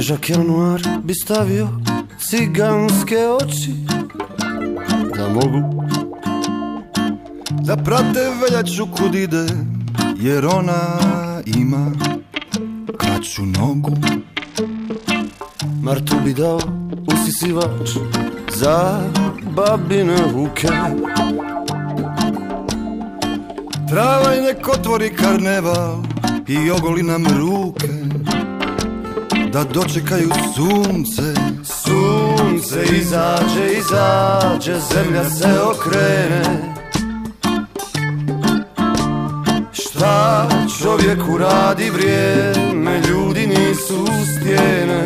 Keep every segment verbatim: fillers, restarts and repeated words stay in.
Težak januar bi stavio ciganske oči, da mogu da prate veljaču kud ide, jer ona ima kraću nogu. Martu bi dao usisivač za babine ruke. Travaj nek otvori karneval i ogoli nam ruke, da dočekaju sunce. Sunce izađe, izađe, zemlja se okrene. Šta čovjeku radi vrijeme, ljudi nisu stijene.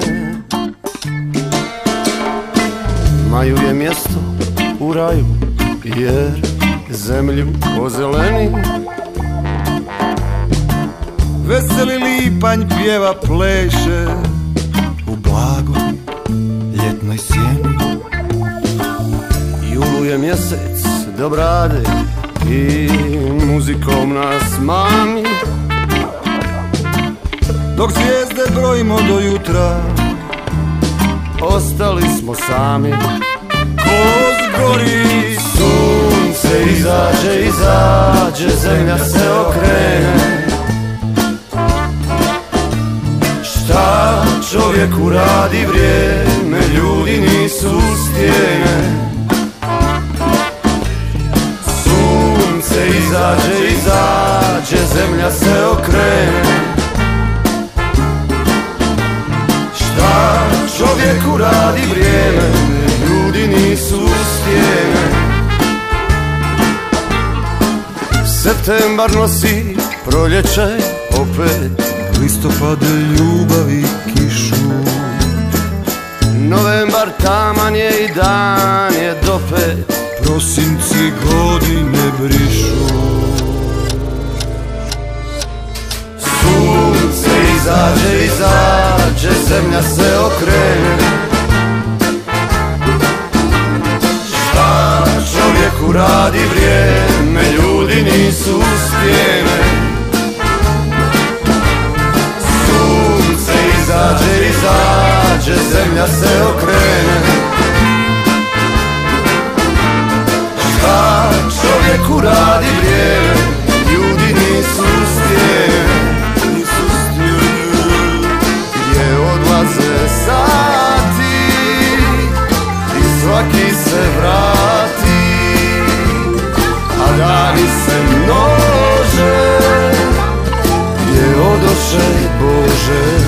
Maju je mjesto u raju, jer zemlju ozeleni. Veseli lipanj pjeva, pleše u blagoj ljetnoj sjeni. Julu je mjesec do brade i muzikom nas mami. Dok zvijezde brojimo do jutra, ostali smo sami. Koz gori, sunce izađe, izađe, zemlja se okrene. Šta čovjeku radi vrijeme, ljudi nisu stijene. Sunce izađe, izađe, zemlja se okrene. Šta čovjeku radi vrijeme, ljudi nisu stijene. Septembar nosi proljeće opet, listopade ljubavi kišu. Novembar taman je i dan je dopet, prosinci godine brišu. Sunce izađe, izađe, zemlja se okrene. Šta čovjeku radi vrijeme, ljudi nisu stijene. Sunce izađe, izađe, zemlja se okrene. Šta čovjeku radi vrijeme, ljudi nisu stijene. Gdje odlaze sati i svaki se vrati, a dani se množe. Gdje odoše Bože?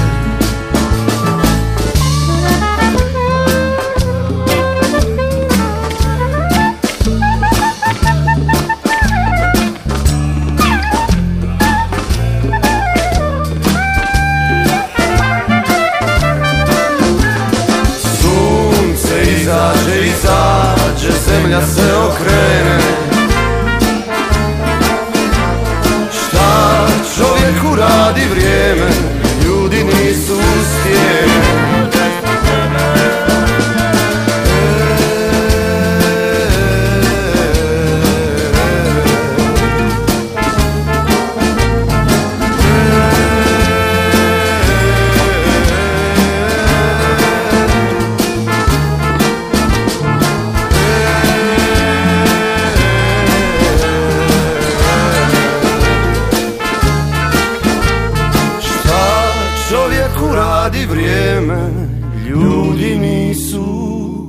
Izađe, izađe, zemlja se okrene. Šta čovjeku radi vrijeme, ljudi nisu stijene. Radi vrijeme, ljudi nisu